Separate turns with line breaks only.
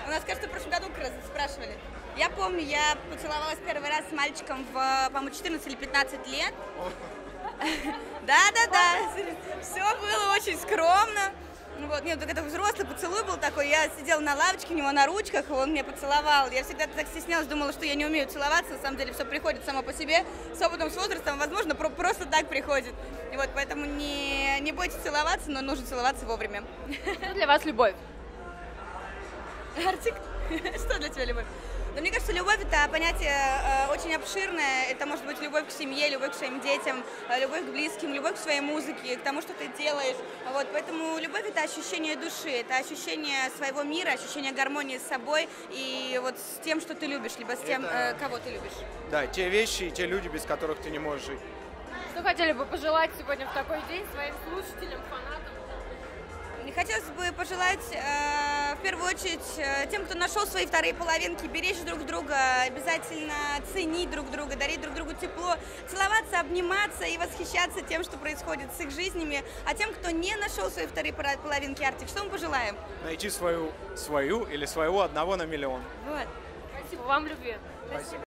У нас, кажется, в прошлом году как раз спрашивали. Я помню, я поцеловалась первый раз с мальчиком в, по-моему, 14 или 15 лет. Да-да-да, все было очень скромно. Вот, нет, это взрослый поцелуй был такой, я сидела на лавочке у него на ручках, и он меня поцеловал. Я всегда так стеснялась, думала, что я не умею целоваться, на самом деле все приходит само по себе, с опытом, с возрастом, возможно, просто так приходит. И вот, поэтому не бойтесь целоваться, но нужно целоваться вовремя.
Что для вас любовь?
Артик, что для тебя любовь? Но мне кажется, любовь — это понятие очень обширное. Это может быть любовь к семье, любовь к своим детям, любовь к близким, любовь к своей музыке, к тому, что ты делаешь. Вот, поэтому любовь — это ощущение души, это ощущение своего мира, ощущение гармонии с собой и вот с тем, что ты любишь, либо с тем, кого ты любишь.
Да, те вещи и те люди, без которых ты не можешь жить.
Что хотели бы пожелать сегодня в такой день своим слушателям, фанатам?
Мне хотелось бы пожелать, в первую очередь, тем, кто нашел свои вторые половинки, беречь друг друга, обязательно ценить друг друга, дарить друг другу тепло, целоваться, обниматься и восхищаться тем, что происходит с их жизнями. А тем, кто не нашел свои вторые половинки, Артик, что мы пожелаем?
Найти свою или своего одного на миллион.
Вот.
Спасибо вам, любви.
Спасибо.